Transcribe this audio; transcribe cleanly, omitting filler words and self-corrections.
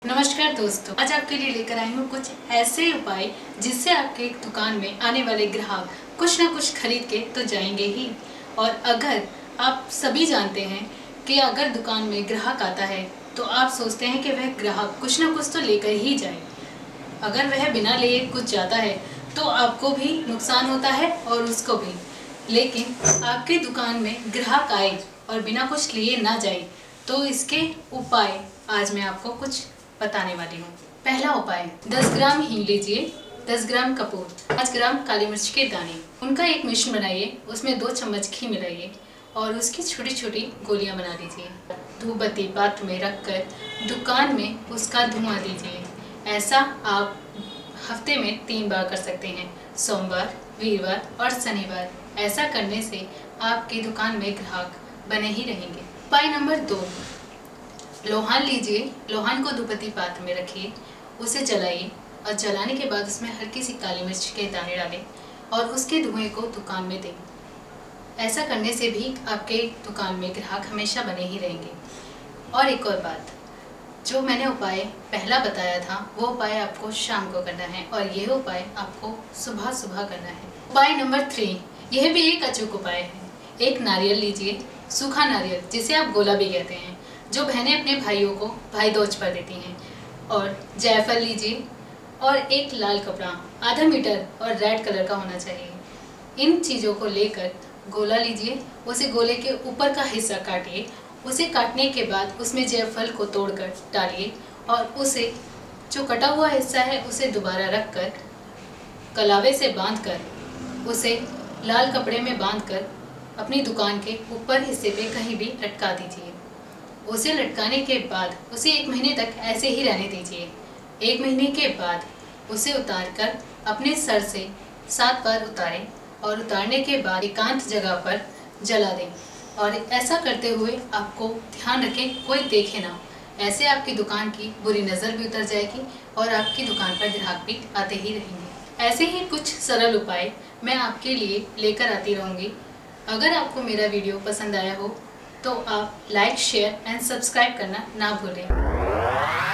नमस्कार दोस्तों, आज आपके लिए लेकर आई हूँ कुछ ऐसे उपाय जिससे आपके दुकान में आने वाले ग्राहक कुछ ना कुछ खरीद के तो जाएंगे ही। और अगर आप सभी जानते हैं कि अगर दुकान में ग्राहक आता है तो आप सोचते हैं कि वह ग्राहक कुछ ना कुछ तो लेकर ही जाए। अगर वह बिना लिए कुछ जाता है तो आपको भी नुकसान होता है और उसको भी। लेकिन आपकी दुकान में ग्राहक आए और बिना कुछ लिए ना जाए तो इसके उपाय आज मैं आपको कुछ बताने वाली हूँ। पहला उपाय, 10 ग्राम हींग लीजिए, 10 ग्राम कपूर, 5 ग्राम काली मिर्च के दाने, उनका एक मिश्रण बनाइए। उसमें 2 चम्मच घी मिलाइए और उसकी छोटी छोटी गोलियां बना लीजिए। धूपबत्ती पात्र में रखकर दुकान में उसका धुआं दीजिए। ऐसा आप हफ्ते में 3 बार कर सकते हैं, सोमवार, वीरवार और शनिवार। ऐसा करने से आपकी दुकान में ग्राहक बने ही रहेंगे। उपाय नंबर 2, लोहान लीजिए। लोहान को धूपबत्ती पात्र में रखिए, उसे जलाइए और जलाने के बाद उसमें हल्की सी काली मिर्च के दाने डालें और उसके धुएं को दुकान में दें। ऐसा करने से भी आपके दुकान में ग्राहक हमेशा बने ही रहेंगे। और एक और बात, जो मैंने उपाय पहला बताया था वो उपाय आपको शाम को करना है और यह उपाय आपको सुबह सुबह करना है। उपाय नंबर 3, यह भी एक अचूक उपाय है। एक नारियल लीजिए, सूखा नारियल जिसे आप गोला भी कहते हैं, जो बहनें अपने भाइयों को भाई दूज पर देती हैं। और जायफल लीजिए और एक लाल कपड़ा आधा मीटर और रेड कलर का होना चाहिए। इन चीज़ों को लेकर गोला लीजिए, उसे गोले के ऊपर का हिस्सा काटिए। उसे काटने के बाद उसमें जायफल को तोड़कर डालिए और उसे जो कटा हुआ हिस्सा है उसे दोबारा रखकर कलावे से बांधकर उसे लाल कपड़े में बांधकर अपनी दुकान के ऊपर हिस्से पे कहीं भी लटका दीजिए। उसे लटकाने के बाद उसे 1 महीने तक ऐसे ही रहने दीजिए। 1 महीने के बाद उसे उतारकर अपने सर से 7 बार उतारें और उतारने के बाद एकांत जगह पर जला दें। और ऐसा करते हुए आपको ध्यान रखें कोई देखे ना। ऐसे आपकी दुकान की बुरी नज़र भी उतर जाएगी और आपकी दुकान पर ग्राहक भी आते ही रहेंगे। ऐसे ही कुछ सरल उपाय मैं आपके लिए लेकर आती रहूँगी। अगर आपको मेरा वीडियो पसंद आया हो तो आप लाइक, शेयर एंड सब्सक्राइब करना ना भूलें।